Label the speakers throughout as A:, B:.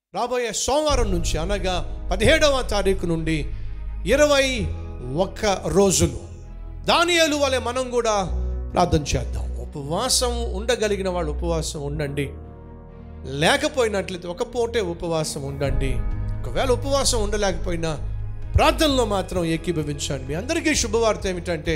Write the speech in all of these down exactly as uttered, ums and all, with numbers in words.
A: రాబోయే సోమవారం నుంచి అనగా పదిహేడవ తారీఖు నుండి ఇరవై ఒక్క రోజులు దానియేలు వలె మనం కూడా ప్రార్థన చేద్దాం. ఉపవాసం ఉండగలిగిన వాళ్ళు ఉపవాసం ఉండండి, లేకపోయినట్లయితే ఒక పూటే ఉపవాసం ఉండండి. ఒకవేళ ఉపవాసం ఉండలేకపోయినా ప్రార్థనలో మాత్రం ఏకీభవించండి. మీ అందరికీ శుభవార్త ఏమిటంటే,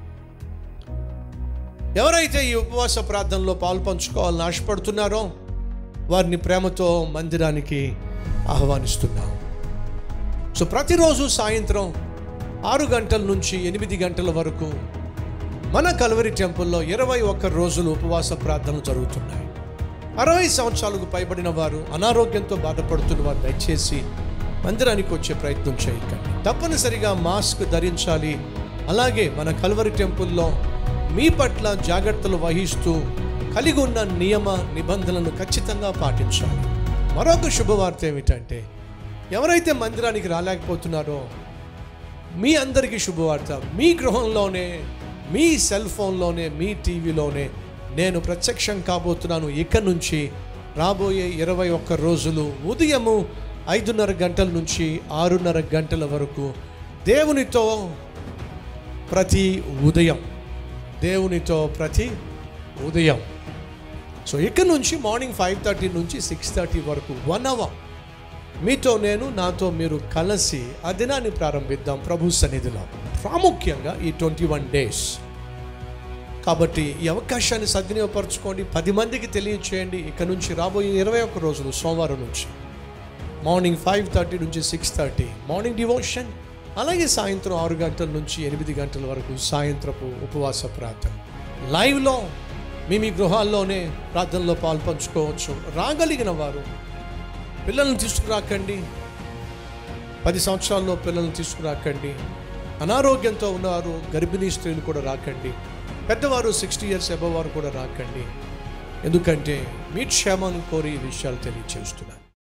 A: ఎవరైతే ఈ ఉపవాస ప్రార్థనలో పాలు పంచుకోవాలని ఆశపడుతున్నారో వారిని ప్రేమతో మందిరానికి ఆహ్వానిస్తున్నాం. సో ప్రతిరోజు సాయంత్రం ఆరు గంటల నుంచి ఎనిమిది గంటల వరకు మన కల్వరి టెంపుల్లో ఇరవై ఒక్క రోజులు ఉపవాస ప్రార్థనలు జరుగుతున్నాయి. అరవై సంవత్సరాలకు పైబడిన వారు, అనారోగ్యంతో బాధపడుతున్న వారు దయచేసి మందిరానికి వచ్చే ప్రయత్నం చేయకండి. తప్పనిసరిగా మాస్క్ ధరించాలి. అలాగే మన కల్వరి టెంపుల్లో మీ పట్ల జాగ్రత్తలు వహిస్తూ కలిగి ఉన్న నియమ నిబంధనలను ఖచ్చితంగా పాటించాలి. మరొక శుభవార్త ఏమిటంటే, ఎవరైతే మందిరానికి రాలేకపోతున్నారో మీ అందరికీ శుభవార్త. మీ గృహంలోనే, మీ సెల్ ఫోన్లోనే, మీ టీవీలోనే నేను ప్రత్యక్షం కాబోతున్నాను. ఇక నుంచి రాబోయే ఇరవై ఒక్క రోజులు ఉదయము ఐదున్నర గంటల నుంచి ఆరున్నర గంటల వరకు దేవునితో ప్రతి ఉదయం దేవునితో ప్రతి ఉదయం సో ఇక్కడ నుంచి మార్నింగ్ ఫైవ్ థర్టీ నుంచి సిక్స్ థర్టీ వరకు వన్ అవర్ మీతో నేను, నాతో మీరు కలిసి ఆ దినాన్ని ప్రారంభిద్దాం ప్రభు సన్నిధిలో. ప్రాముఖ్యంగా ఈ ట్వంటీ వన్ డేస్ కాబట్టి ఈ అవకాశాన్ని సద్వినియోగపరచుకోండి. పది మందికి తెలియచేయండి. ఇక నుంచి రాబోయే ఇరవై ఒక్క రోజులు సోమవారం నుంచి మార్నింగ్ ఫైవ్ థర్టీ నుంచి సిక్స్ థర్టీ మార్నింగ్ డివోషన్, అలాగే సాయంత్రం ఆరు గంటల నుంచి ఎనిమిది గంటల వరకు సాయంత్రపు ఉపవాస ప్రార్థన లైవ్లో మీ మీ గృహాల్లోనే ప్రార్థనలో పాలు పంచుకోవచ్చు. రాగలిగిన వారు పిల్లల్ని తీసుకురాకండి, పది సంవత్సరాల్లో పిల్లల్ని తీసుకురాకండి. అనారోగ్యంతో ఉన్నవారు, గర్భిణీ స్త్రీలు కూడా రాకండి. పెద్దవారు సిక్స్టీ ఇయర్స్ అబవ్ వారు కూడా రాకండి. ఎందుకంటే మీ క్షేమాన్ని కోరి ఈ విషయాలు తెలియచేస్తున్నాను.